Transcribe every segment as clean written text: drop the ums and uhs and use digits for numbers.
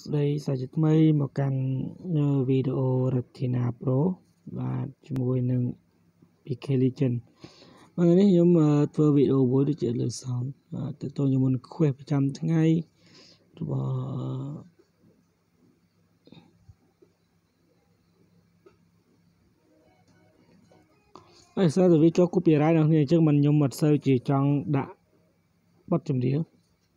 đây sẽ giúp mấy một căn video Retina Pro vàជាមួយនឹង PK Legend ថ្ងៃនេះខ្ញុំធ្វើវីដេអូមួយដូចជាលើកសោនទៅតជាមួយនឹង quest ប្រចាំថ្ងៃរបស់ហើយសារទៅវាចុះ copyright ដល់គ្នាអញ្ចឹងមិនខ្ញុំអត់សូវជាចង់ដាក់បទចម្រៀង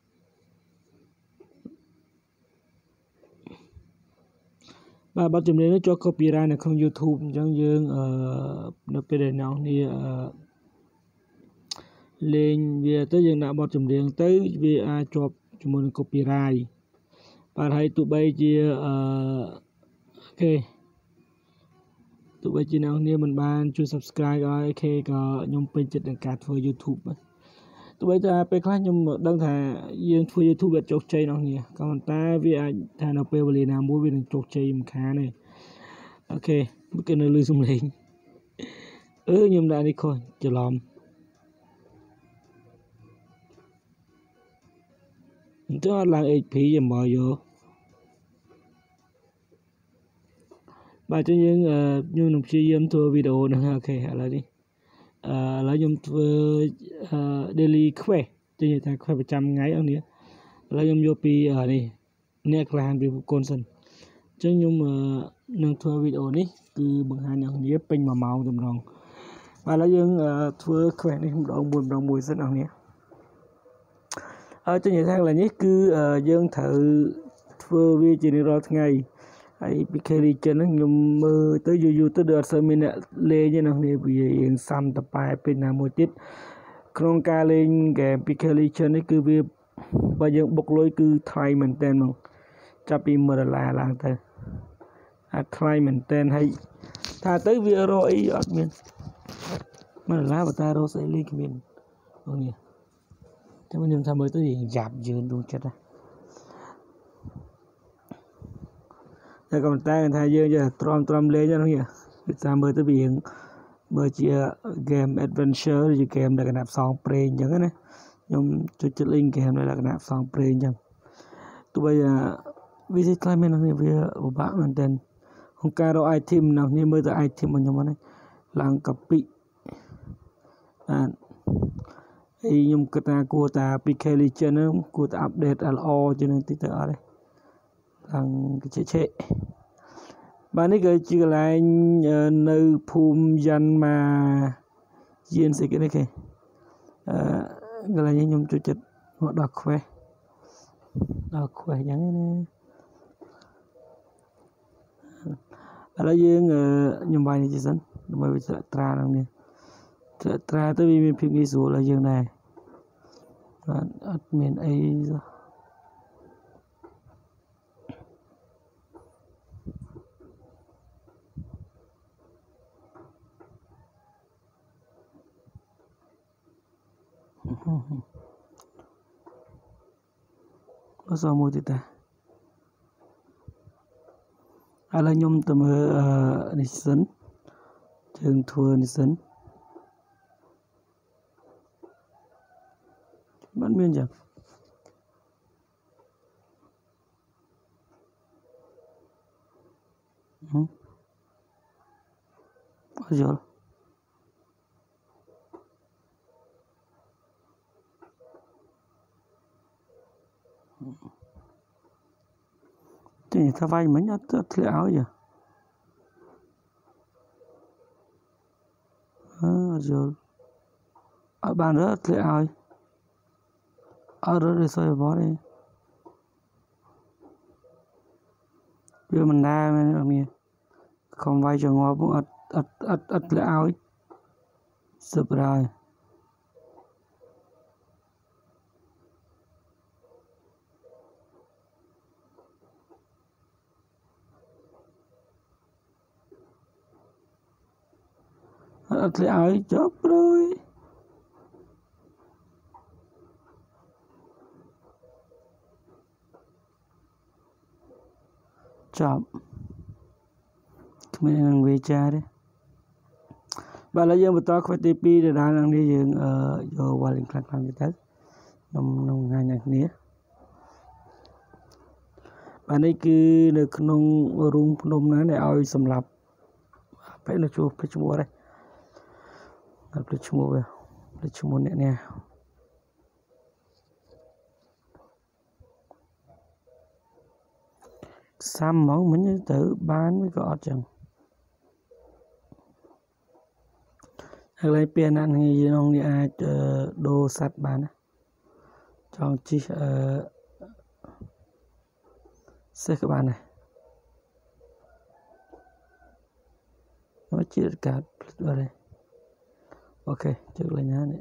បាទបទចម្រៀងនេះចុះ copyright នៅក្នុង YouTube អញ្ចឹងយើងនៅពេលដែលអ្នកនរលេងវាទៅយើងដាក់បទចម្រៀងទៅវាអាចជាប់ជាមួយនឹង copyright បាទហើយទោះបីជាទោះបីជាអ្នកនរមិនបានជួយ subscribe ឲ្យ AK ក៏ខ្ញុំពេញចិត្តនឹងការធ្វើ YouTube ទោះបីថាពេលខ្លះខ្ញុំដឹងថាយើងធ្វើ YouTube វាជោគជ័យអ្នកនរក៏ប៉ុន្តែវាអាចថានៅពេលវេលាណាមួយវានឹងជោគជ័យមិនខានទេអូខេមកគេនៅលើសំឡេងខ្ញុំដាក់នេះខុសច្រឡំអញ្ចឹងអត់ឡើង HP ចាំមើលយកបាទចឹងយើងខ្ញុំនឹងព្យាយាមធ្វើវីដេអូហ្នឹងអូខេឥឡូវនេះឥឡូវខ្ញុំធ្វើ daily quest និយាយថា quest ប្រចាំថ្ងៃអស់នេះឥឡូវខ្ញុំយកពីនេះអ្នកក្លាហានពីបុគ្គលសិនអញ្ចឹងខ្ញុំនឹងធ្វើវីដេអូនេះគឺបង្ហាញអ្នកគ្នាពេញ1ម៉ោងតែម្ដងបាទឥឡូវយើងធ្វើ quest នេះម្ដងមួយសិនអ្នកគ្នាចឹងនិយាយថាកន្លែងនេះគឺយើងត្រូវធ្វើវាជារៀងរាល់ថ្ងៃហើយ PK Legend ហ្នឹងខ្ញុំមើលទៅយូរទៅដូចអត់សូវមានអ្នកលេងទេណាគ្នាវារៀងសាំតប៉ែពេលណាមួយទៀតក្នុងការលេងហ្គេម PK Legend នេះគឺវាបើយើងបុកលុយគឺថ្លៃមែនតើហ្មងចាប់ពី$10ឡើងទៅអាថ្លៃមែនតើហើយថាទៅវារកអីអត់មាន$10បើតែរកស្អីលេងគ្មានអូនេះតែខ្ញុំថាមើលទៅរៀងយ៉ាប់យឺនដួងចិត្តតែក៏ប៉ុន្តែថាយើងចេះទ្រាំលេងហ្នឹងវាតាមមើលទៅវារៀងមើលជា game adventure ឬជា game ដែលកណាប់ផ្សងព្រេងអញ្ចឹងណាខ្ញុំចូលចិត្តលេង game ដែលលក្ខណៈផ្សងព្រេងអញ្ចឹងទោះបីវាជាខ្លះមានហ្នឹងវាពិបាកមែនតើក្នុងការរក item ណាស់នេះមើលទៅ item របស់ខ្ញុំហ្នឹងឡើងកាពិបាទហើយខ្ញុំគិតថាគួរតា PK Legend ហ្នឹងគួរតែ update ល្អជាងនឹងតិចទៅអត់ទេឡើងឆេបាទនេះគឺជាកន្លែងនៅភូមិយ៉ាន់ម៉ាយានស្អីគេនេះគេកន្លែងនេះខ្ញុំចូលចិត្តមកដល់ quest អញ្ចឹងណាឥឡូវយើងខ្ញុំវាយនេះសិនដើម្បីវាត្រាហ្នឹងនេះត្រាទៅវាមានភាពងាយស្រួលដល់យើងដែរបាទអត់មានអីសោះអត់សមមួយទៀតតាឥឡូវខ្ញុំទៅមើលនេះសិនជើងធ្វើនេះសិនមិនមានចឹងអត់យល់តែថាវាយមិញអត់ធ្លាក់ឲ្យអត់យល់អត់បានរើធ្លាក់ឲ្យអត់រើដូចសួយបោះទេវាមិនដែរមែនអត់មានខំវាយចងល់មកអត់ធ្លាក់ឲ្យសើបរាយអត់ធ្លាក់ឲ្យចប់រួយចប់គ្មាននឹងវាចាទេបាទឥឡូវយើងបន្តខ្វះទី2ដដែលនឹងនេះយើងយកវ៉ាលីងខ្លាំងៗទៀតទៅខ្ញុំនឹងងាយអ្នកគ្នា bạn ấy cứ được nông rung nông nó này ao sầm lập phải nó chua phải chua đây phải chua nè nè xăm món mình tự bán mới có chừng hay lấy tiền ăn thì nông đi ai đồ sạch bán trong chi xe các bạn này nó chỉ cả vào đây ok trước là nhá này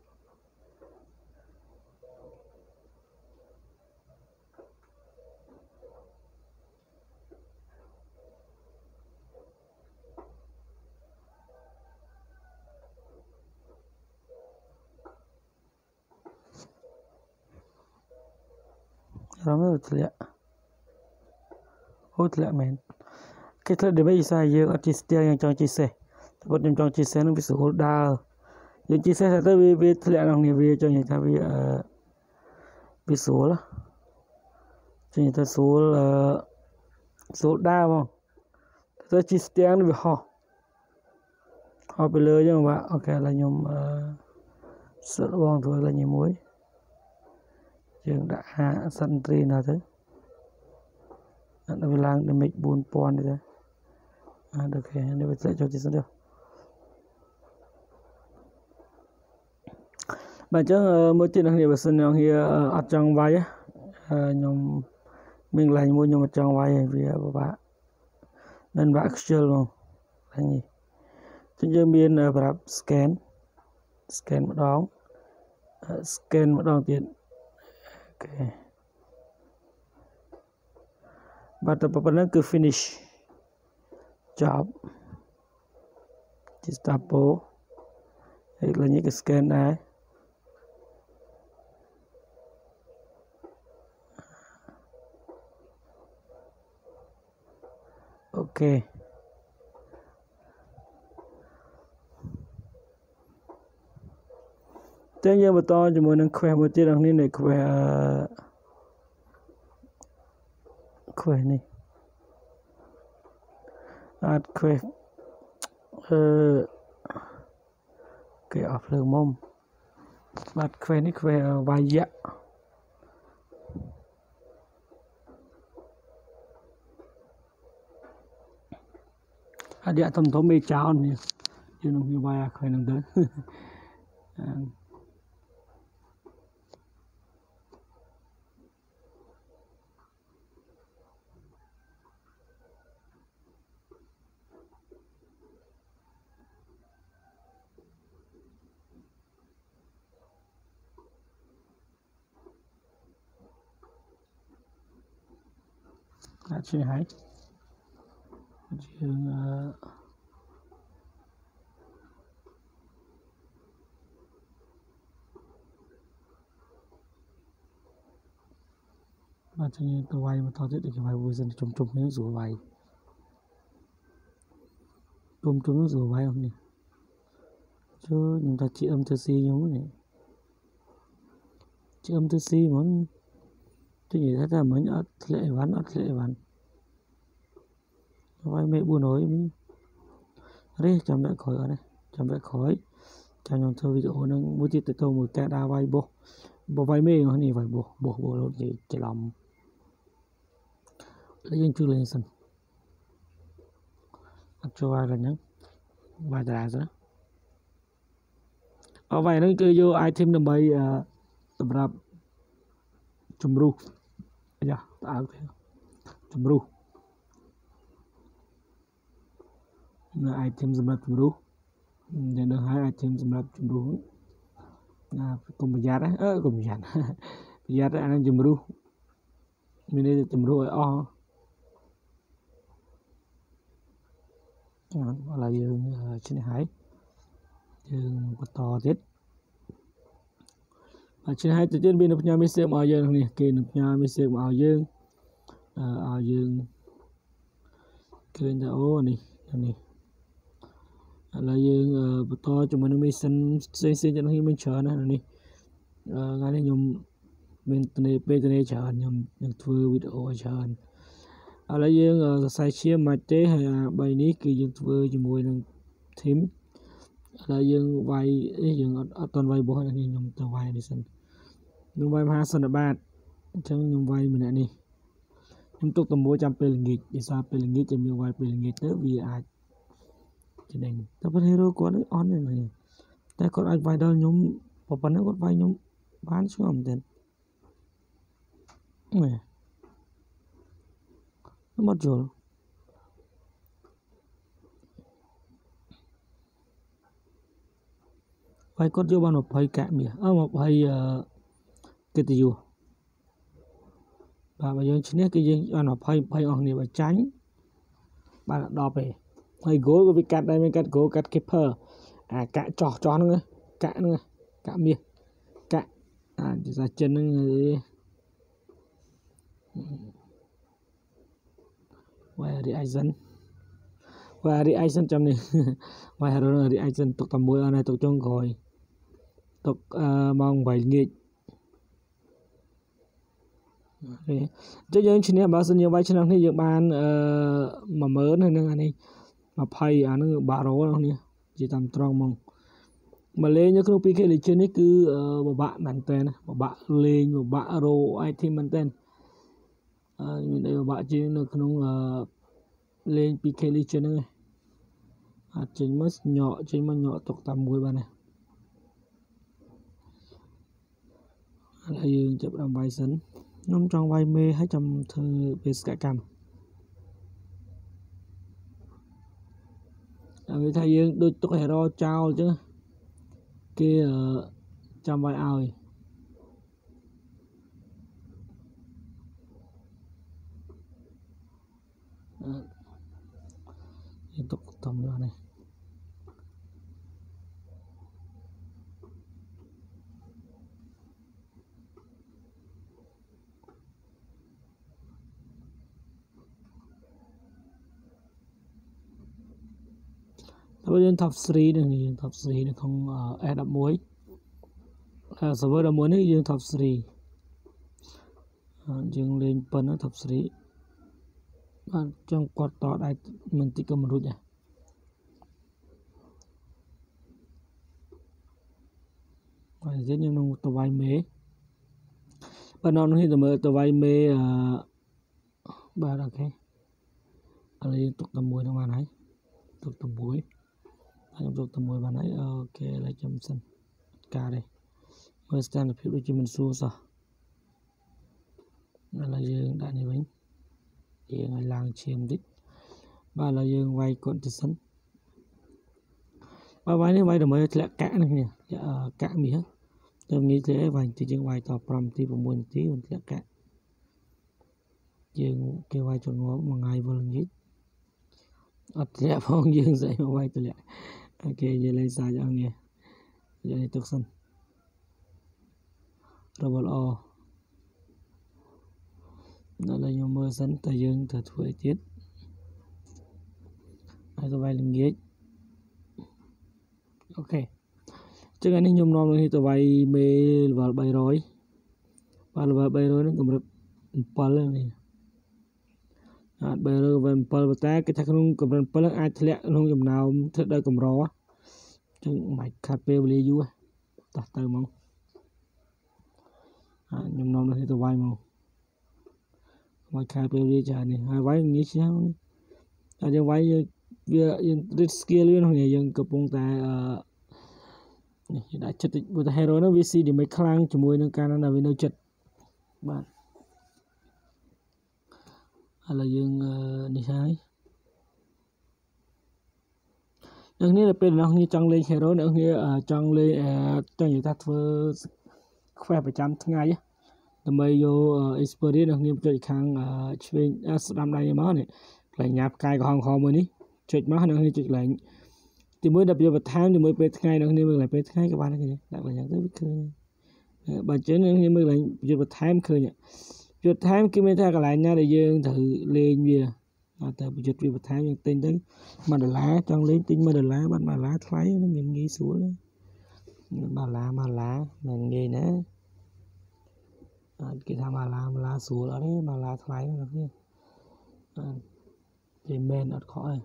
Ramai betul ya. Betul ya men. Kita ada banyak saya artis dia yang trong chia sẻ. Takut yang trong chia sẻ nó bị số đa. Yang chia sẻ sẽ tới bị betul ya orang ni bị cho người ta bị số lah. Cho người ta số đa mà. Tới chia sẻ nó bị họ. Họ bị lừa chứ mà. Ok là nhom sợ bong thôi là nhiều muối. Trường đã sân tri nào thế nó bị lang để make buôn pon đi ra được kìa để phải dạy cho chị xem được bạn chắc mỗi chuyện này bà xin nhau hier ở trong vai á nhóm mình lại mua nhóm ở trong vai vì bà nên bà actual luôn là gì chúng tôi miền bà scan một đòn tiền okay. But apa nak ke finish job Gestapo iklannya ke scan này ok thế nhưng mà to cho mọi người khỏe một tí đằng này khỏe này khỏe cái áp lực mông bát khỏe này khỏe vài dạ dia thầm thấu mê cháo này chứ nó như vài khỏe nằm tới chị hãy trường và cho nên tôi vay mà thao thiết được cái vay vui dân chùm mấy rủa vay chùm nó rủa vay không nhỉ chứ chúng ta chỉ âm thư si giống này chỉ âm thư si món tôi nghĩ là mới ở lệ ván vay mẹ buồn nói mình đấy chăm lại khỏi ở đây chăm lại khỏi cho nhóm thơ video nó muốn tiếp tục tôi một cái đa vay bộ vay mê nó này phải bộ luôn thì chỉ làm lấy dân chưa lên sân cho vay là nhá vay trả rồi ở vay nó cứ vô item đầm bay tập rap chùm ru dạ tạo thế chùm ru itemសម្រាប់ជំរុះយ៉ាងនោះហើយ item សម្រាប់ជំរុះកុំប្រយ័ត្នកុំប្រយ័ត្នប្រយ័ត្នអានឹងជំរុះមានន័យថាជំរុះឲ្យអស់ឥឡូវយើងឈ្នះហើយយើងបន្តទៀតឈ្នះហើយទៅទៀតមានផ្ញើ message មកឲ្យយើងនេះគេនឹងផ្ញើ message មកឲ្យយើងឃើញថាអូនេះlà dương bật to cho mình mới xin cho nó mình chờ này ngay đây nhung mình tên này chờ nhung thưa video chờ ឥឡូវយើងសរសៃឈាមមិនទេហើយ3នេះគឺយើងធ្វើជាមួយនឹង team ឥឡូវយើងវាយយើងអត់តន់វាយរបស់នេះខ្ញុំទៅវាយនេះសិនខ្ញុំវាយមហាសន្និបាតអញ្ចឹងខ្ញុំវាយម្នាក់នេះខ្ញុំទុកតែមួយចាំពេលល្ងាចដោយសារពេលល្ងាចចាំយើងវាយពេលល្ងាចទៅវាអាចចំណេញតែប៉ុន្តែ hero គាត់អន់នេះតែគាត់អាចវាយដល់ខ្ញុំប៉ុណ្ណឹងគាត់វាយខ្ញុំបានឆ្ងល់មែនទែនខ្ញុំអត់យល់វាយគាត់យកបាន20កាក់មាស20កិត្តិយសបាទបើយើងឈ្នះគឺយើងបាន20អស់គ្នាបើចាញ់បាន10ទេហើយ goal ក៏វាកាត់ដែរមានកាត់ goal កាត់ keeper អាកាក់ចោះហ្នឹងកាក់ហ្នឹងកាក់មាសកាក់ភាសាចិនហ្នឹងវាយ reaction ចាំនេះវាយ reaction ទុកតែមួយអត់ហើយទុកចុងក្រោយទុកម៉ោង8ល្ងាចចុះយើងឈ្នះបើសិនយើងវាយឆ្នាំនេះយើងបាន10000ហើយនឹងអានេះ20អានឹងបាក់រ៉ូនេះជាតាមត្រង់មកលេងនៅក្នុង PK Legend នេះគឺពិបាកមែនតើពិបាកលេងពិបាករ៉ូ item មែនតើមានអីពិបាកជាងនៅក្នុងលេង PK Legend ហ្នឹងអាចចេញមកញក់ទុកតាមមួយបានណាហើយយើងចាប់ដើមវាយសិនខ្ញុំចង់វាយមេឲ្យចាំធ្វើបេសកកម្មហើយថាយើងដូចទុក hero ចោលអញ្ចឹងគេចាំវាយឲ្យយើងទុកតំនេះហើយយើង top 3នេះយើង top 3នៅក្នុង S11 server 11នេះយើង top 3យើងលេងប៉ុណ្ណឹង top 3បាទចង់គាត់តដែរមិនតិចក៏មិនរួចដែរហើយយើងនឹងទៅវាយមេបើនៅនេះទៅមើលទៅវាយមេបាទអូខេឥឡូវយើងទុកតែមួយហ្នឹងបានហើយទុកតែមួយខ្ញុំទុកតែមួយបានហើយអូខេឥឡូវខ្ញុំសិនការនេះមើលស្ថានភាពដូចជាមិនស្រួលសោះឥឡូវយើងដាក់នេះវិញយើងឲ្យឡើងឈាមតិចបាទឥឡូវយើងវាយគាត់ទៅសិនបាទវាយនេះវាយដើម្បីធ្លាក់កាក់នេះកាក់មាសទៅងាយទេវាយតិចយើងវាយត5នាទី6នាទីមិនធ្លាក់កាក់យើងគេវាយចងល់មួយថ្ងៃវល់ងាយអត់ធ្លាក់ផងយើងស្អីមកវាយធ្លាក់អូខេយើងលេងសាច់អស់នេះយើងទុកសិនរបស់ល្អដល់ខ្ញុំមើលសិនតើយើងត្រូវធ្វើអីទៀតហើយទៅវាយល្ងាចអូខេចឹងនេះខ្ញុំនាំនេះទៅវាយមេ level 300បាទ level 300ហ្នឹងកម្រិត7នេះអាច300 level 7ប៉ុន្តែគេថាក្នុងកម្រិត7ហ្នឹងអាចធ្លាក់ក្នុងចំណោមធ្វើដោយកម្រចឹងមិនខាត់ពេលវេលាយូរតោះទៅមកខ្ញុំនាំនេះទៅវាយមកវាយខាត់ពេលវេលាច្រើននេះហើយវាយងាយឆ្ងាយនេះតែយើងវាយវាយើង read skill វានោះយើងកំពុងតែនេះដាក់ចិត្តបើតែ hero នោះវា CD មិនខ្លាំងជាមួយនឹងការណាវានៅចិត្តបាទឥឡូវយើងនេះហើយអ្នកនេះពេលអ្នកនេះចង់លេង hero អ្នកនេះចង់លេងចង់និយាយថាធ្វើ quest ប្រចាំថ្ងៃដើម្បីយក experience អ្នកនេះចុចខាងឆ្វេងស្ដាំដៃមកនេះកន្លែងញ៉ាំផ្កាយក្រហមមួយនេះចុចមកអ្នកនេះចុចកន្លែងទីមួយដល់បន្ថែមជាមួយពេលថ្ងៃនៅគ្នាមើលកន្លែងពេលថ្ងៃក៏បានដែរដាក់កន្លែងទៅវាឃើញបើចឹងនឹងខ្ញុំមើលកន្លែងយុទ្ធបន្ថែមឃើញយុទ្ធបន្ថែមគឺមានថាកន្លែងណាដែលយើងត្រូវលេងវាតែយុទ្ធវាបន្ថែមយើងទិញទៅ$1ចង់លេងទិញ$1បាន$1ថ្លៃមិនងាយស្រួល$1មិនងាយណាគេថា$1ស្រួលអត់ទេ$ថ្លៃណា payment អត់ខកឯង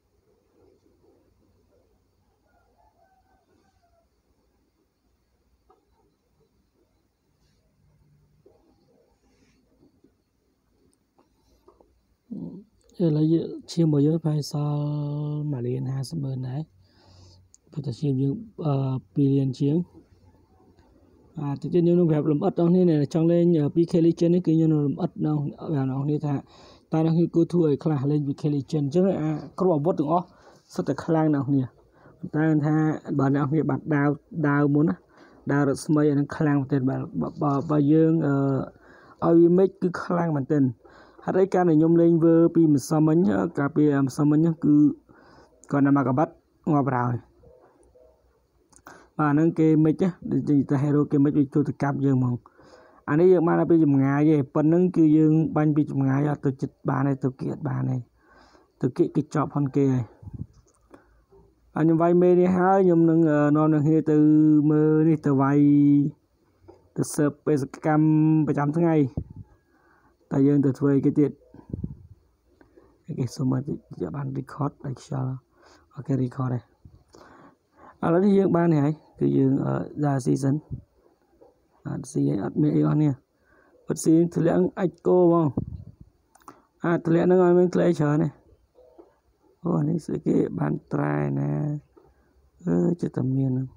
ឥឡូវឈាមរបស់យើងប្រហែលសល់1,50,000ដែរព្រោះតែឈាមយើង2លានជាងតិចទៀតខ្ញុំនឹងប្រាប់លម្អិតដល់គ្នាដែលចង់លេង PK Legend នេះគឺខ្ញុំនឹងលម្អិតដល់អ្នកគ្នាថាតើអ្នកគ្នាគួរធ្វើឲ្យខ្លះលេង PK Legend អញ្ចឹងគ្រប់អាវុធទាំងអស់សុទ្ធតែខ្លាំងអ្នកគ្នាតែថាបើអ្នកគ្នាបាត់ដាវមុនណាដាវរស្មីអានឹងខ្លាំងមែនទែនបើយើងឲ្យវាមេឃគឺខ្លាំងមែនទែនហេតុអីការដែលខ្ញុំលេងវើពីម្សិលមិញកាលពីម្សិលមិញគឺគាត់ណាមកកបាត់ងាប់ហើយបាទហ្នឹងគេមិនទេតែ hero គេមិនវាចូលទៅកាប់យើងហ្មងអានេះយើងបានពីចម្ងាយទេប៉ុណ្្នឹងគឺយើងបាញ់ពីចម្ងាយអត់ទៅចិត្តបានទេទៅគៀតបានទេទៅគៀតគេចប់ហនគេហើយខ្ញុំវាយមេនេះហើយខ្ញុំនឹងនាំនឹងគ្នាទៅមើលនេះទៅវាយទៅសើបបេសកកម្មប្រចាំថ្ងៃតែយើងទៅធ្វើអីគេទៀតគេសុំមកយកបាន record ដល់ខ្យល់អូខេ record ហើយឥឡូវនេះយើងបានហើយគឺយើងដាក់ season អត់ស៊ីអត់មានអីអស់នេះអត់ស៊ីធ្លាក់អាចគោបងធ្លាក់ហ្នឹងឲ្យមានក្លេច្រើនទេអូនេះស្អីគេបានត្រែណាចិត្តតែមានហ្នឹង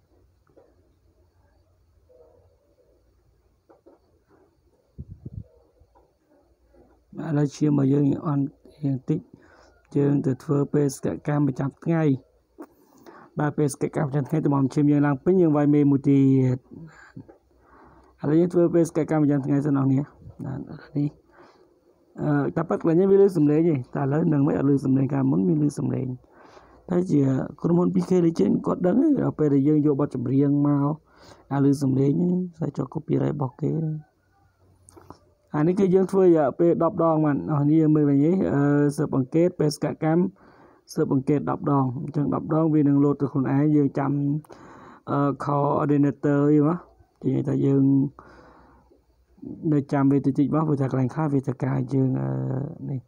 ឥឡូវឈាមមកយើងអន់យើងតិចយើងទៅធ្វើបេសកកម្មប្រចាំថ្ងៃបាទបេសកកម្មប្រចាំថ្ងៃតំបន់ឈាមយើងឡើងពេញយើងវាយមេមួយទៀតឥឡូវយើងធ្វើបេសកកម្មប្រចាំថ្ងៃសិនអស់នេះនេះតែប៉ាត់កន្លែងវាលឺសំឡេងទេតែឥឡូវនឹងមិនអត់លឺសំឡេងកាលមុនមានលឺសំឡេងតែជាក្រុមហ៊ុន PK Legend គាត់ដឹងដល់ពេលដែលយើងយកបទចម្រៀងមកអាលឺសំឡេងតែចុះ copyright របស់គេអានេះគឺយើងធ្វើរយៈពេល10ដងបានអស់នេះមើលវិញស៊ើបអង្កេតបេសកកម្មស៊ើបអង្កេត10ដងអញ្ចឹង10ដងវានឹងលោតទៅខ្លួនឯងយើងចាំcoordinator យល់ទេនិយាយថាយើងនៅចាំវាតិចៗមកព្រោះតែកន្លែងខ្លះវាទៅការយើងនេះ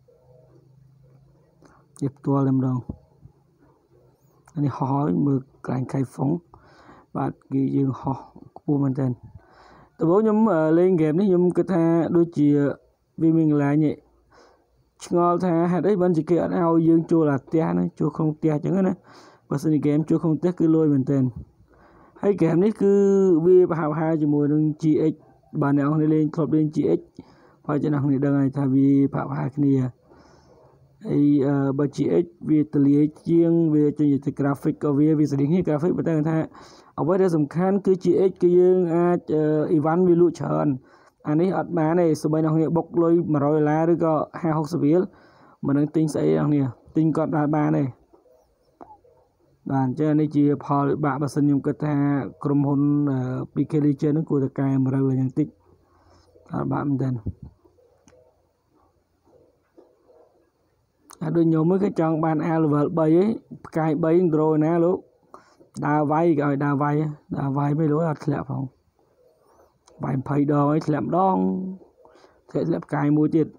ជាផ្ទាល់តែម្ដងអានេះហោះមើលកន្លែងខៃហ្វុងបាទគឺយើងហោះខ្ពស់មែនតើដំបូងខ្ញុំលេងហ្គេមនេះខ្ញុំគិតថាដូចជាវាមានកន្លែងឆ្ងល់ថាហេតុអីបានជាគេអត់ឲ្យយើងចូលអាផ្ទះណាចូលក្នុងផ្ទះអញ្ចឹងណាបើសិនជាហ្គេមចូលក្នុងផ្ទះគឺលួយមែនតើហើយហ្គេមនេះគឺវាប្រហែលជាមួយនឹង GX បាទអ្នកនរលេងធ្លាប់លេង GX ហើយចំណាស់នេះដឹងហើយថាវាប្រហែលគ្នាហើយបើ GX វាទលាយជាងវាចេញទៅ graphic ក៏វាស្រីគ្នា graphic ប៉ុន្តែថាអ្វីដែលសំខាន់គឺ GX គឺយើងអាច event វាលក់ច្រើនអានេះអត់បានទេសូម្បីអ្នកគ្នាបុកលុយ$100ឬក៏50-60រៀលមិននឹងទិញស្អីអ្នកគ្នាទិញគាត់បានទេបាទអញ្ចឹងនេះជាផលវិបាកបើសិនខ្ញុំគិតថាក្រុមហ៊ុន PK Legend ហ្នឹងគួរតែកែម្រើឡើងតិចអត់បាក់មែនទេដូចខ្ញុំមើលគេចង់បាន A level 3ហីផ្កាយ3 draw ណាលោកដើរវាយគេឲ្យដើរវាយមិនលុយអត់ធ្លាក់ផងវាយ20ដងហើយធ្លាក់ម្ដងធ្លាក់ផ្កាយមួយទៀត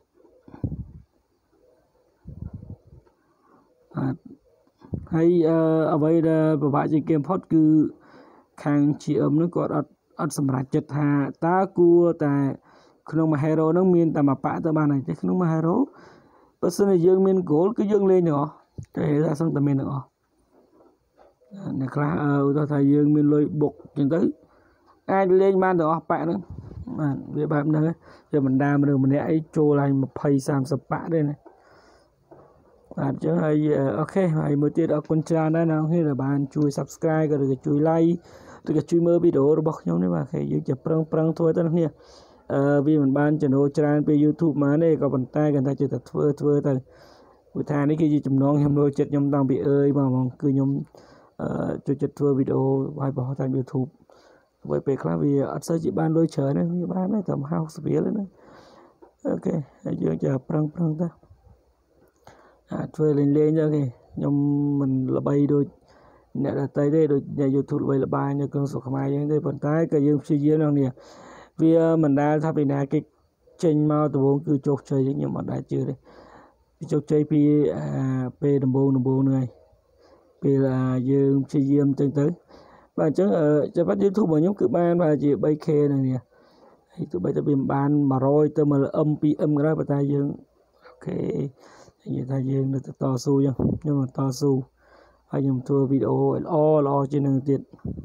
ហើយអ្វីដែលពិបាកជាងគេបំផុតគឺខាង GM នោះគាត់អត់សម្រេចចិត្តថាតើគួរតែក្នុងមួយ hero ហ្នឹងមានតែមួយប៉ាក់ទៅបានហើយទេក្នុងមួយ hero បើសិនជាយើងមាន goal គឺយើងលេងទាំងអស់តែថាសឹងតែមានទាំងអស់អ្នកខ្លះឧទាហរណ៍ថាយើងមានលុយបុកអញ្ចឹងទៅអាចលេងបានទាំងអស់ប៉ាក់ហ្នឹងបាទវាបែបហ្នឹងវាមិនដាមនុស្សម្នាក់អីចូលឡើង20-30ប៉ាក់ទេណាបាទអញ្ចឹងហើយអូខេហើយមួយទៀតអរគុណច្រើនដែរអ្នកនរដែលបានជួយ Subscribe ក៏ឬក៏ជួយ Like ឬក៏ជួយមើលវីដេអូរបស់ខ្ញុំនេះបាទគេយើងជាប្រឹងធ្វើទៅអ្នកនេះវាមិនបានចំណូលច្រើនពី YouTube មកទេក៏ប៉ុន្តែគាត់ថាជិះតែធ្វើទៅព្រោះថានេះគឺជាចំណងខ្ញុំចូលចិត្តខ្ញុំតាំងពីមកហ្មងគឺខ្ញុំចូលចិត្តធ្វើវីដេអូឲ្យបង្ហោះតាម YouTube ធ្វើពេលខ្លះវាអត់សូវជាបានលុយច្រើនទេវាបានតែ50រៀលទេណាអូខេហើយយើងจะប្រឹងទៅធ្វើលេងទៅគេខ្ញុំមិនល្បីដូចអ្នកដទៃទេដូចអ្នក YouTube ល្បីល្បាញនៅក្នុងស្រុកខ្មែរយើងទេប៉ុន្តែក៏យើងព្យាយាមហ្នឹងនេះវាមិនដែលថាពីណាគេចេញមកដំបូងគឺជោគជ័យខ្ញុំអត់ដែលជឿទេជោគជ័យពីពេលដំបូងហ្នឹងពេលយើងព្យាយាមចឹងទៅបាទអញ្ចឹងចាប់បាត់ YouTube របស់ខ្ញុំគឺបានប្រហែលជា 3k ហ្នឹងនេះហើយទោះបីតែវាមិនបាន100ទៅ1M 2M ក៏ដោយប៉ុន្តែយើងអូខេនិយាយថាយើងនៅតែតស៊ូចឹងខ្ញុំនឹងតស៊ូហើយខ្ញុំធ្វើវីដេអូល្អជាងនឹងទៀត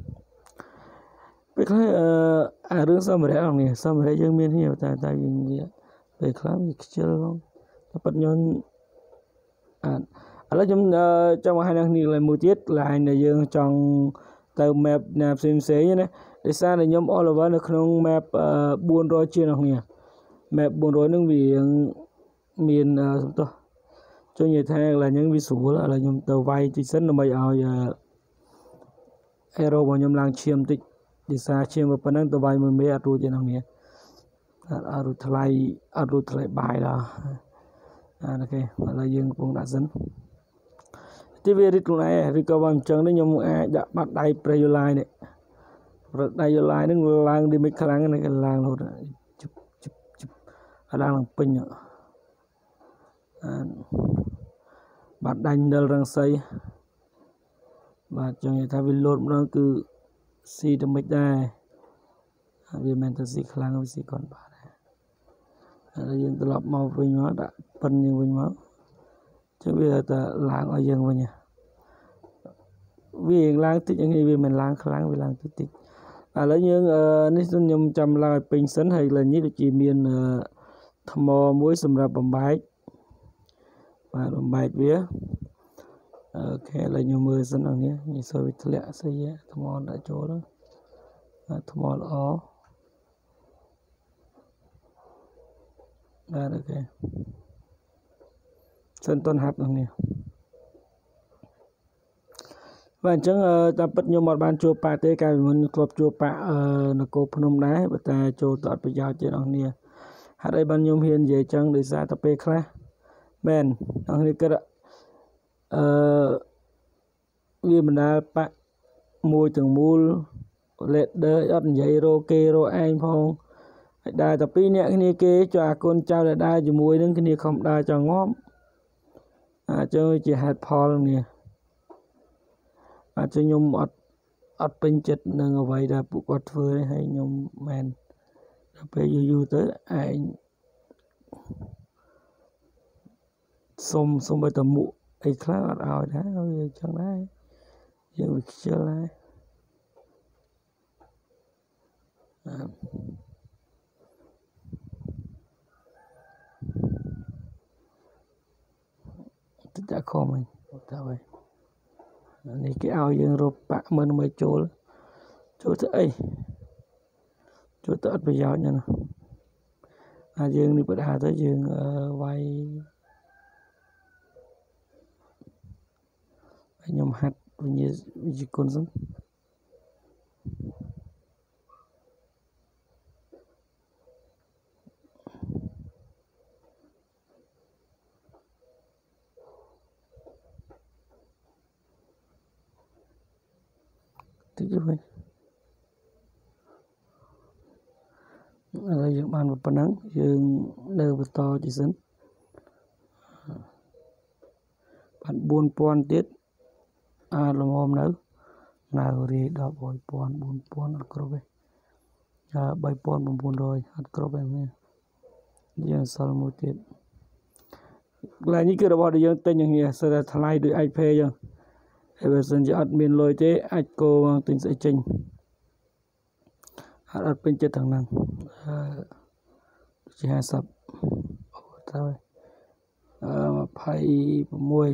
ពេលខ្លះរឿងសម្ភារៈហ្នឹងសម្ភារៈយើងមាននេះតែយើងនិយាយពេលខ្លះវាខ្ជិលផងតែប៉ិតខ្ញុំឥឡូវខ្ញុំចង់បង្ហាញអ្នកនេះឡើងមួយទៀតឡាញដែលយើងចង់ទៅ map ណាផ្សេងណាដោយសារតែខ្ញុំ all over នៅក្នុង map 400ជាងអ្នកនេះ map 400ហ្នឹងវាមានសំទោសចង់និយាយថាកន្លែងហ្នឹងវាស្រួលឥឡូវខ្ញុំទៅវាយតិចសិនដើម្បីឲ្យ arrow របស់ខ្ញុំឡើងឈាមតិចដោយសារឈាមប៉ុណ្ណឹងទៅវាយមួយមេអត់រួចទេអ្នកនេះអត់រួចថ្លៃបាយដល់អូខេឥឡូវយើងកំពុងដាក់សិនទីវារីកខ្លួនឯងឬក៏បើអញ្ចឹងខ្ញុំអាចដាក់បាត់ដៃប្រេយឡាយនេះដៃយឡាយហ្នឹងឡើងឌីមិចខ្លាំងណាស់គេឡើងរហូតជិបឡើងពេញបាត់ដាញ់ដល់រងសីបាទចង់និយាយថាវាលោតម្ដងគឺស៊ីទៅមិនដែរវាមិនទៅស៊ីខ្លាំងវាស៊ីគាត់បាទហើយយើងត្រឡប់មកវិញមកដាក់ប៉ិនយើងវិញមកចឹងវាទៅឡើងឲ្យយើងវិញវាឡើងតិចហ្នឹងវាមិនឡើងខ្លាំងវាឡើងតិចឥឡូវយើងនេះខ្ញុំចាំឡើងឲ្យពេញសិនហើយលើនេះដូចជាមានថ្មមួយសម្រាប់បំបែកបាទបំបែកវាអូខេឥឡូវខ្ញុំមើលសិនអង្គនេះនិយាយសូវវាធ្លាក់ស្អីថ្មដាក់ចូលហ្នឹងថ្មល្អបាទអូខេសិនតន់ហាត់អង្គនេះបាទអញ្ចឹងតាមពិតខ្ញុំអត់បានជួបប៉ាទេកាលពីមុនធ្លាប់ជួបប៉ានគរភ្នំដែរប៉ុន្តែចូលទៅអត់ប្រយោជន៍ទេអង្គនេះហេតុអីបានខ្ញុំហ៊ាននិយាយចឹងដោយសារតែពេលខ្លះមែនអង្គនេះគិតវាមិនដែលប៉ាមួយទាំងមូល leader អត់និយាយរកគេរកឯងផងហើយដើរតែពីរនាក់គ្នាគេចុះអាកូនចៅដែលដើរជាមួយនឹងគ្នាខំដើរចង់ងាប់អាចជាហេតុផលនេះអាចខ្ញុំអត់ពេញចិត្តនឹងអ្វីដែលពួកគាត់ធ្វើនេះហើយខ្ញុំមែនដល់ពេលយូរទៅឯងសុំឲ្យតមុខអីខ្លះអត់ឲ្យដែរវាចឹងដែរយើងវាខ្ជិលដែរទៅដាក់ខំហ្នឹងទៅហើយនេះគេឲ្យយើងរកបាក់មើលដើម្បីចូលទៅអីចូលទៅអត់ប្រយោជន៍ណាយើងនេះបដាទៅយើងវាយខ្ញុំហាត់វិញ្ញាគុណសិនតិចវិញឥឡូវយើងបានប៉ុណ្ណឹងយើងនៅបន្តទៀតសិនបាន4000ទៀតល្មមនៅរាយដល់3000 4000អត់គ្រប់ទេ3900អត់គ្រប់ទេយើងសល់មួយទៀតកន្លែងនេះគឺរបស់ដែលយើងទិញอย่างនេះសិតតែថ្លៃដូច iPay ចឹងហើយបើសិនជាអត់មានលុយទេអាចគោទិញស្អីចេញអត់ពេញចិត្តទាំងហ្នឹងជា50ទៅ26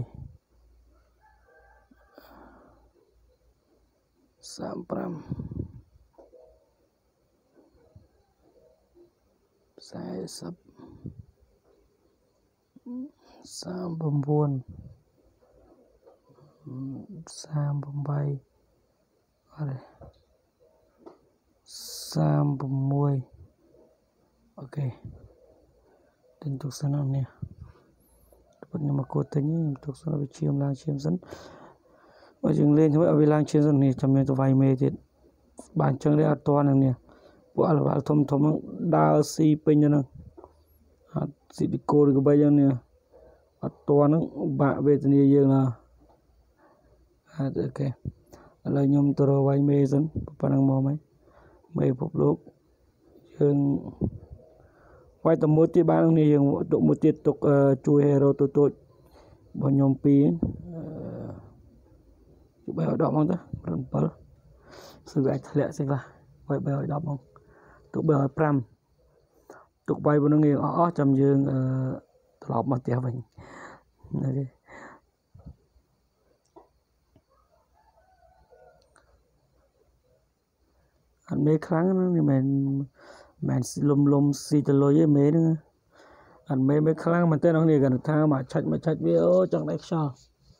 35 40 39 38អរ36អូខេទិញទុកសិននេះប៉ុន្តែមកគួរទិញខ្ញុំទុកសិនវាឈាមឡើងឈាមសិនបើយើងលេងធ្វើឲ្យវាឡើងឈាមសិននេះចាំមានទៅវាយមេទៀតបានចឹងទេអត់តនឹងនេះពួកអលវ៉ាល់ធំដើរស៊ីពេញហ្នឹងអត់ស៊ីពីគោឬក៏បីចឹងនេះអត់តនឹងបាក់វេទនាយើងណាអូខេឥឡូវខ្ញុំទៅរកវាយមេសិនប៉ុណ្ណឹងមកហើយមេពិភពលោកយើងវាយតែមួយទៀតបាននេះយើងទុកមួយទៀតទុកជួយ hero តូចៗរបស់ខ្ញុំពីរជួយឲ្យ10មកទៅ7សួរវាអាចធ្លាក់សិនខ្លះវាយឲ្យ10មកទុកឲ្យ5ទុកវាយប៉ុណ្ណឹងយើងអស់ចាំយើងត្រឡប់មកផ្ទះវិញអូខេអត់មេខ្លាំងហ្នឹងមិនលំស៊ីតលុយឯមេហ្នឹងអត់មេខ្លាំងមែនតើអ្នកនេះគាត់ថាមកឆាច់វាអូចង់ដៃខ្យល់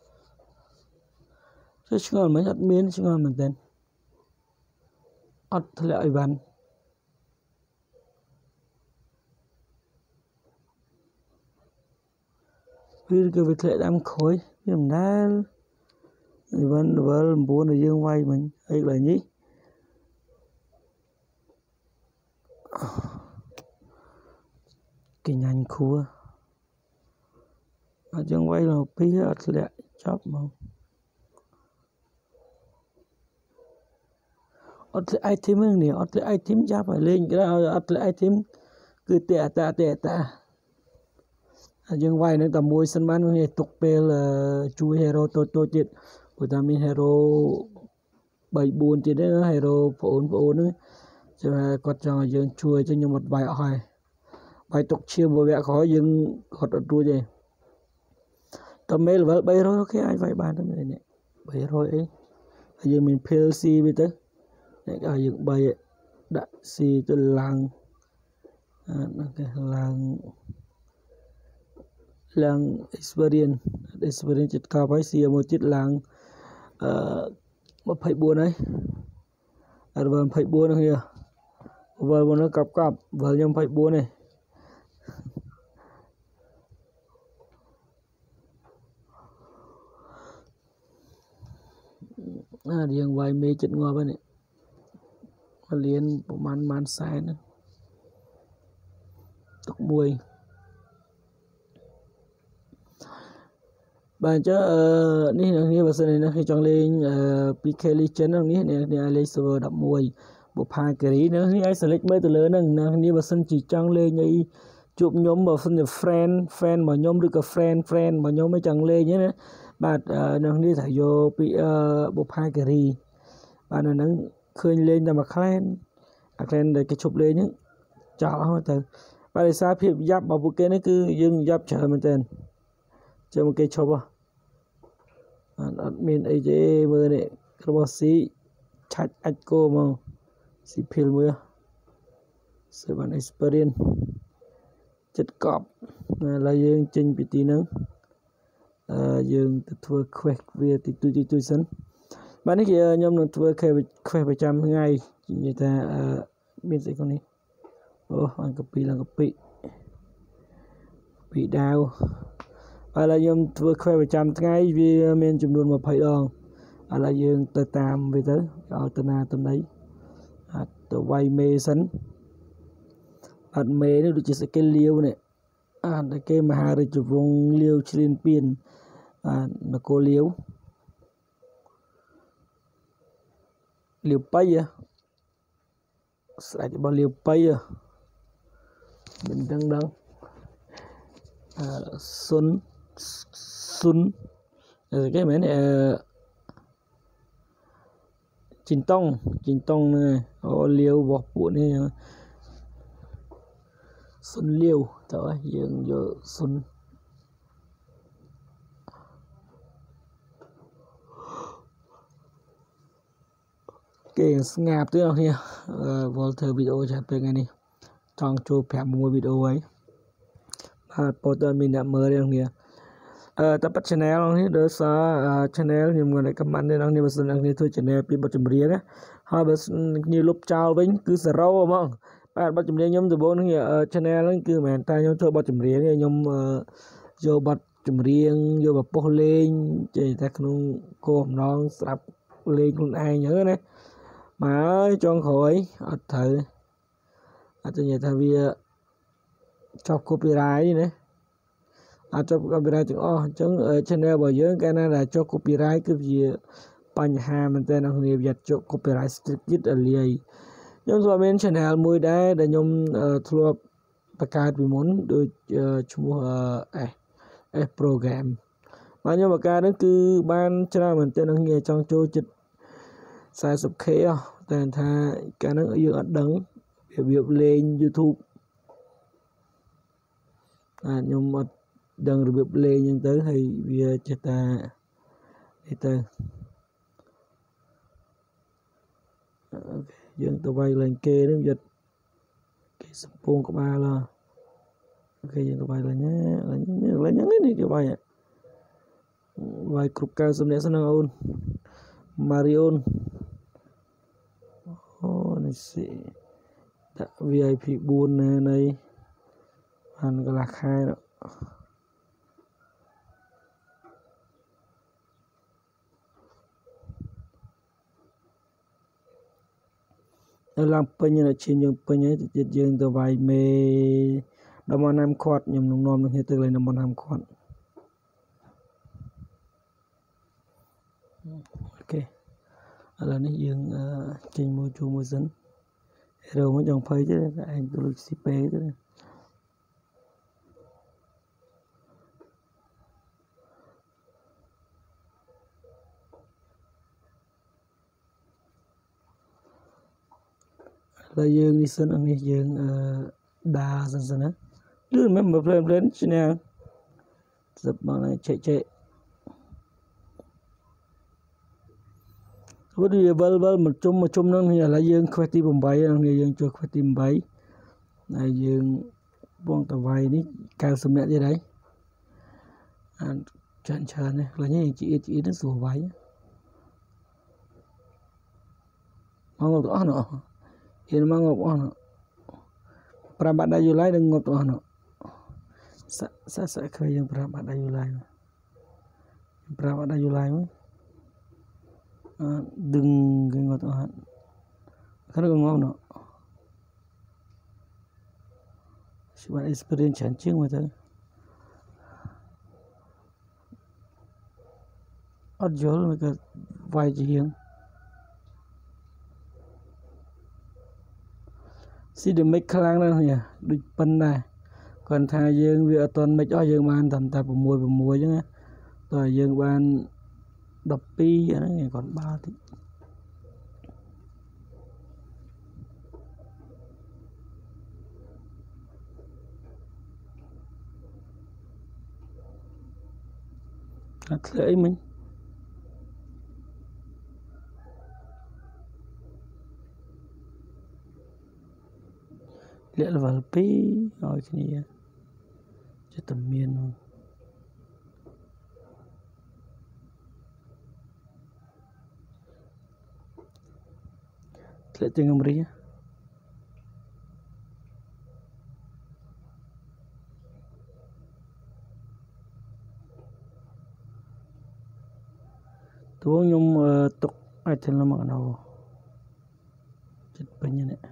ឆ្ងល់មិនអត់មានឆ្ងល់មែនតើអត់ធ្លាក់អីវ៉ាន់វាគឺវាធ្លាក់តាមក្រួយវាមិនដែលអីវ៉ាន់វល់9ដែលយើងវាយមិញអីឡើយនេះគេញ៉ាញ់ខួរអត់យើងវាយដល់ពីអត់ធ្លាក់ចប់មកអត់ធ្លាក់ item នេះអត់ធ្លាក់ item ចាប់ឲ្យលេងគេអត់ធ្លាក់ item គឺតែយើងវាយនឹងតែមួយសិនបាននេះទុកពេលជួយ hero តូចទៀតព្រោះតែមាន hero 3 4ទៀតទេ hero ប្អូនហ្នឹងចាំគាត់ចង់ឲ្យយើងជួយចឹងខ្ញុំអត់វាយអស់ហើយបាយទុកឈាមមួយវគ្គក្រោយយើងគាត់អត់រួចទេតមេ level 300អូខេអាចវាយបានទៅនេះ300អីហើយយើងមាន pill C វាទៅនេះឲ្យយើង3ដាក់ C ទៅឡើងអូខេឡើង experience ចិត្តកប់ហើយ C មួយទៀតឡើង24ហើយ level 24ហ្នឹងនេះ level ហ្នឹងកប់ level ខ្ញុំ24នេះយើងវាយមេចិត្តងាប់ហើយនេះលៀនប្រហែលសែនទុកមួយបាទចុះនេះនេះបើសិននេះចង់លេង PK Legend នេះនេះលេង server 11បុផាការីនេះឲ្យ select មើលទៅលើហ្នឹងនេះបើសិនជាចង់លេងអីជួបខ្ញុំបើសិនជា fan របស់ខ្ញុំឬក៏ friend របស់ខ្ញុំឯងចង់លេងណាបាទនឹងនេះថាយកពីបុផាការីបាទនៅហ្នឹងឃើញលេងតែមួយ clan អា clan ដែលគេឈប់លេងហ្នឹងចោលអស់ទៅបាទដោយសារភាពយ៉ាប់របស់ពួកគេនេះគឺយើងយ៉ាប់ច្រើនមែនទែនចាំមកគេឈប់អត់មានអីទេមើលនេះរបស់ស៊ីឆាច់អាចគោមកស៊ីភីលមើលសេបាន experience ចិត្តកប់ឥឡូវយើងចេញពីទីហ្នឹងយើងទៅធ្វើ quest វាទីទួយសិនបាទនេះខ្ញុំនឹងធ្វើ quest ប្រចាំថ្ងៃនិយាយថាមានស្អីក្នុងនេះអូអង្គពីពីដាវឥឡូវខ្ញុំធ្វើ quest ប្រចាំថ្ងៃវាមានចំនួន20ដងឥឡូវយើងទៅតាមវាទៅឲ្យទៅណាទៅណីទៅវាយមេសិនអត់មេនេះដូចជាសកិលលាវនេះតែគេមហារាជវង្សលាវជ្រៀនពៀននគរលាវប៉ៃស្ដេចរបស់លាវប៉ៃមិនដឹងស៊ុនគេមែនជីងតុងនេះអូលាវរបស់ពួកនេះស៊ុនលាវតើយើងយកស៊ុនគេស្ងាត់ទេអ្នកនេះវល់ធ្វើវីដេអូចាប់ពេលថ្ងៃនេះចង់ចូល5មួយវីដេអូហើយបាទប៉ុន្តែមានអ្នកមើលទេអ្នកនេះតែប៉ាត់ channel នេះដោយសារ channel ខ្ញុំគាត់ recommend ទេអ្នកនេះបើសិនអ្នកនេះធ្វើ channel ពីបទចម្រៀងណាហើយបើគ្នាលុបចោលវិញគឺ0ហ្មងបាទបទចម្រៀងខ្ញុំដំបូងនេះ channel ហ្នឹងគឺមិនមែនតែខ្ញុំធ្វើបទចម្រៀងទេខ្ញុំយកបទចម្រៀងយកមកប៉ុស្តិ៍លេងចេះតែក្នុងគោលបំណងស្ដាប់លេងខ្លួនឯងអញ្ចឹងណាមកហើយចុងក្រោយអត់ត្រូវអត់និយាយថាវាចប់ copyright ណា cho copyright tiếng chứng ở channel bảo dưỡng cái này là cho copyright cái gìបញ្ហាមែនតើអ្នកនាងវាជក់ copyright strict អលីខ្ញុំធ្លាប់មាន channel មួយដែរដែលខ្ញុំធ្លាប់បង្កើតពីមុនដូចឈ្មោះ S program បាទខ្ញុំបង្កើតហ្នឹងគឺបានច្រើនមែនតើអ្នកនាងចង់ចូលចិត្ត 40k តែថាកាលហ្នឹងយើងអត់ដឹងរបៀបលេង YouTube ខ្ញុំអត់ដឹងរបៀបលេងហ្នឹងទៅហើយវាចេះតែនេះទៅយើងទៅវាយលេងគេហ្នឹងយកគេសំពងក្បាលអូខេយើងទៅវាយលេងហ្នឹងនេះគេវាយគ្រប់90នាក់ស្នឹងអូន Mario អូនេះសិដាក់ VIP 4ណានៃអានកន្លះខែឡើងពេញនៅឈាមយើងពេញហើយចិត្តយើងទៅវាយមេដល់មកណាំខាត់ខ្ញុំនឹងនាំនឹងគ្នាទៅលេងដល់មកណាំខាត់អូខេឥឡូវនេះយើងចេញមួយជួមួយសិនរោមកចង់ភ័យទេឯងទៅលុយស៊ីពេទេแล้วយើងនេះសិននេះយើងដាសិនណាលឿនមែនមើលភ្លាមឆ្នេះសឹបមកចេកព្រោះវាវិលមកជុំនឹងនេះឥឡូវយើងខ្វះទី8នេះយើងចូលខ្វះទី8ហើយយើងបងតវាយនេះ90នាក់ទៀតហើយច្រើននេះឡើយយើងជីនេះស្រួលវាយមកទៅអស់ណោះyên mang ngọc on pra bạn đây lại đừng ngọc on sẽ khơi yang pra bạn đây lại đừng cái ngọc on cái nó ngọc nó bạn experience chẳng chứ mà thôi ở chỗ là cái vài chỉ hiền xí được mấy khăn đó nhỉ được phân này còn thay dương vì ở tuần mấy cho dương ban tầm tập mùa chứ nghe rồi dương ban đập pi vậy đó nghe còn 3 tí lễ mình level 2ឲ្យគ្នាជាតែមានធ្លាក់ទាំងអមរីតួខ្ញុំទុកអាចទៅមកណោចិត្តពេញនេះ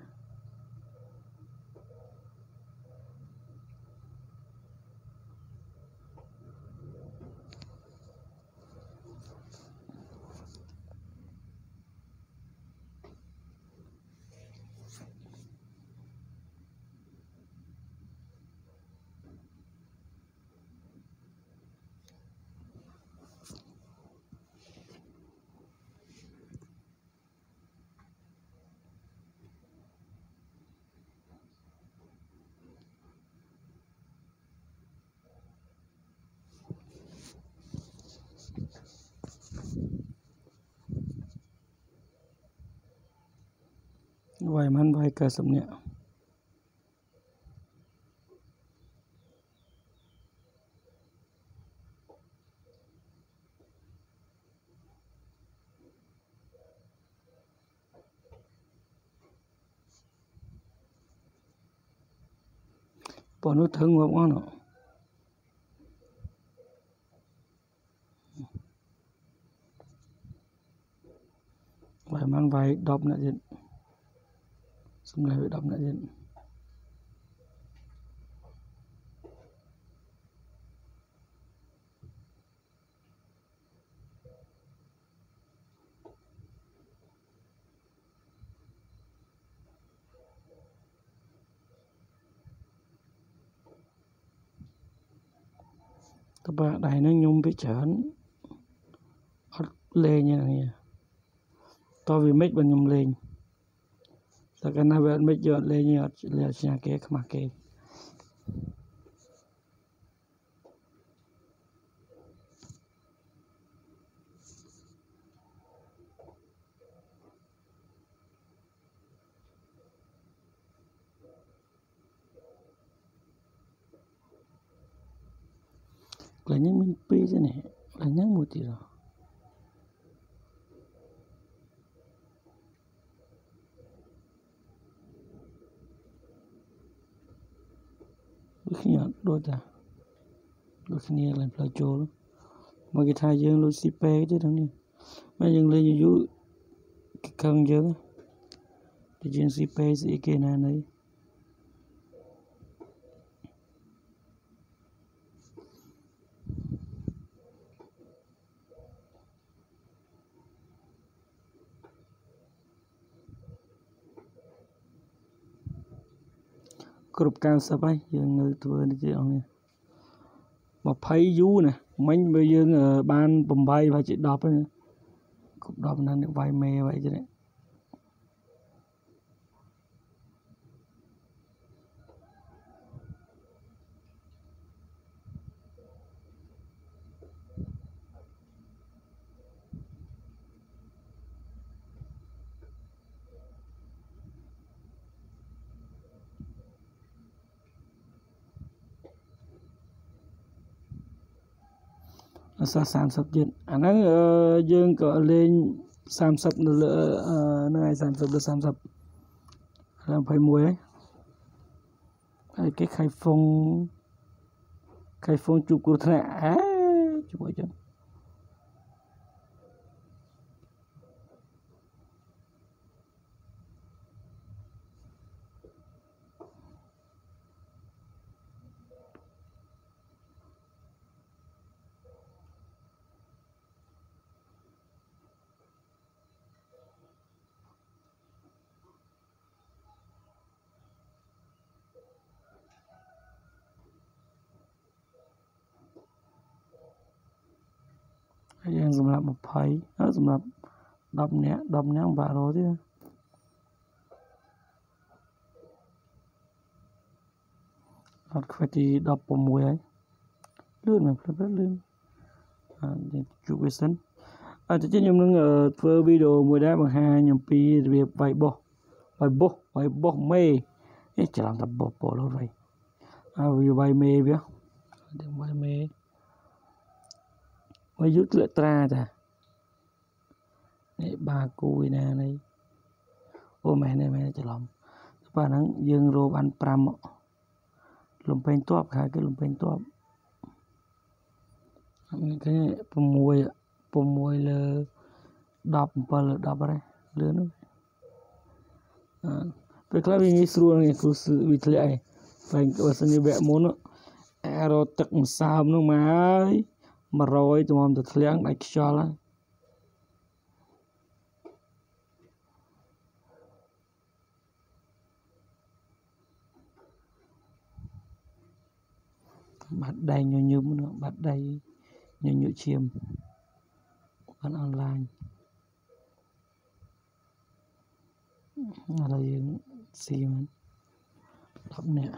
វាយមិនវាយ90នាក់ប៉ុន្តែថឹងមកអស់នោះវាយមិនវាយ10នាក់ទៀតសម្រាប់10នាក់ទៀត các bạn đại nó nhung bị chán lên như này to vì mấy bên nhung lênแต่กันนะแบบไม่เยอะเลยเนี่ยเลยชนะเกขมาเกกลายยังมีปีใช่ไหมกลายยังหมดทีละลูกเนี่ยโดดอ่ะลูกเนี่ยอะไรพลาโจลมากิทายยังลูกสิเป้ที่ทั้งนี้ไม่ยังเลยอยู่กังยังแต่ยังสิเป้สิเกน่าไหนกรุบการสบายยังเงยตัวนี่เจ้าเนี่ยมาพายยูนะมันไปยังบ้านปมใบไปจิตดอกเนี่ยกรุบดอกนั้นใบเมย์ไว้จ้ะเนี่ย30 yen anh ấy dương có lên 30 nữa nơi 30 được 30 làm phải muối ấy cái khai phong chụp của thằng á chụp ở chânยังสำหรับไผ่สำหรับดอกเนี้ยบาโรที่ดอกไฟที่ดอกปมวยเลื่อนมันเลื่อนchụp về sânจะเช่นยมนึงเพื่อวิดีโอมวยได้บาง2 ยมปีเรียบใบบ่ไม่จะลองทำบ่แล้วไรวิวใบเมย์เบี้ยเดี๋ยวใบเมย์ไว้ยุดเลือดตราจ้ะนี่บากุยนะนี่โอ้แม่เนี่ยแม่จะลองป่านั้นยังโรบันปรามลมเป็นตัวค่ะcáiลมเป็นตัวcáiปมวยเลยดับไปเลยดับอะไรเรื่องนู้นไปคลาวิ่งอีสุรุ่งครูวิทยาไปว่าสัญญาแบบม้วนเราตักสามน้องไม้มาโรยตัวมันจะเลี้ยงได้ชั่วละบัตรใดยุ่มๆเนาะบัตรใดยุ่เชียมบัตรออนไลน์อะไรอย่างสีมันทับเนี่ย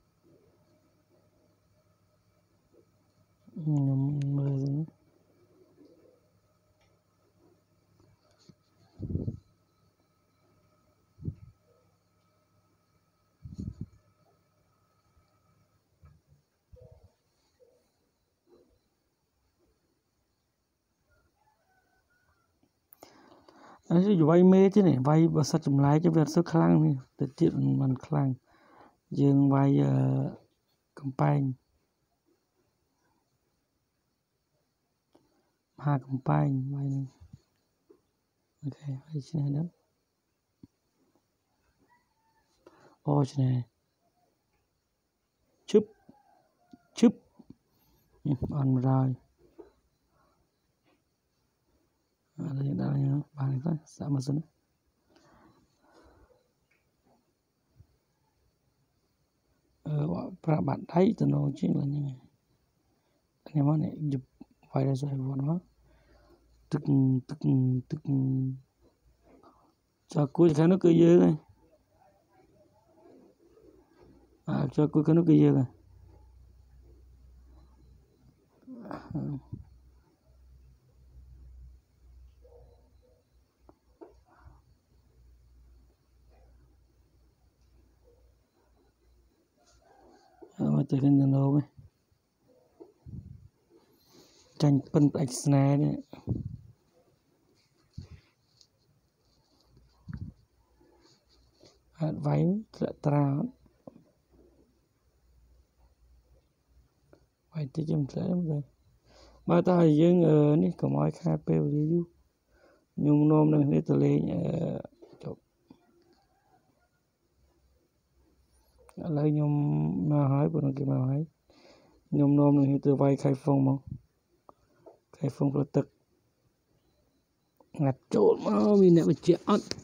มืออันนี้อยู่ใบเมย์ที่ไหนใบบริษัทจำหน่ายจะเป็นสักครั้งนี่แต่จิตมันครั้งยังใบกำแพงกำแพงใบนึงโอเคใบชนะนั้นโอ้ชนะชึบอันไรอะไรอย่างเงี้ยบางทีสามารถว่าประบัติได้จะโน้จริงหรือยังไง anh em này chụp vài ra rồi vào nó tức tức tức cho cuối cái nó cứ dơ này cho cuối cái nó cứ dơ này mà từ cái đường đâu này tranh phân bạch này đấy váy tra váy tí chấm sẽ rồi ba ta dương ní có mọi khai bèo đi du nhung nôm này để tôi lên chụp lấy nhung mà hỏi của nó kia mà hỏi nhung nôm này tôi vay khai phong mà khai phong là tật ngặt trộn mà mình lại bị chết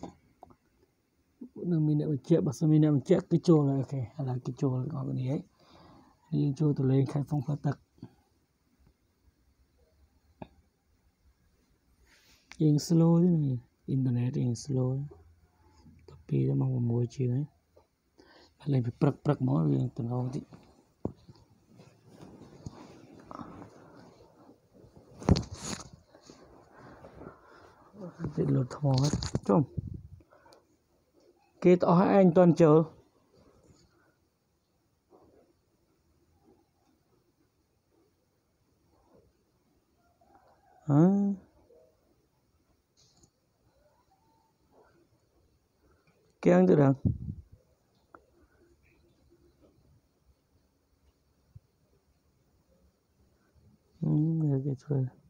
mình lại bị chết bác sĩ mình lại bị chết cái chỗ này ok là cái chỗ này có cái gì ấy đi chỗ tôi lên khai phong là tật yên slow thế này internet yên slow tapi nó mong mua chưa ấy lên bị prắc máu liền từ lâu thì lột thò hết trông kia tao hỏi anh toàn chờ kia anh tự đằng cái chơi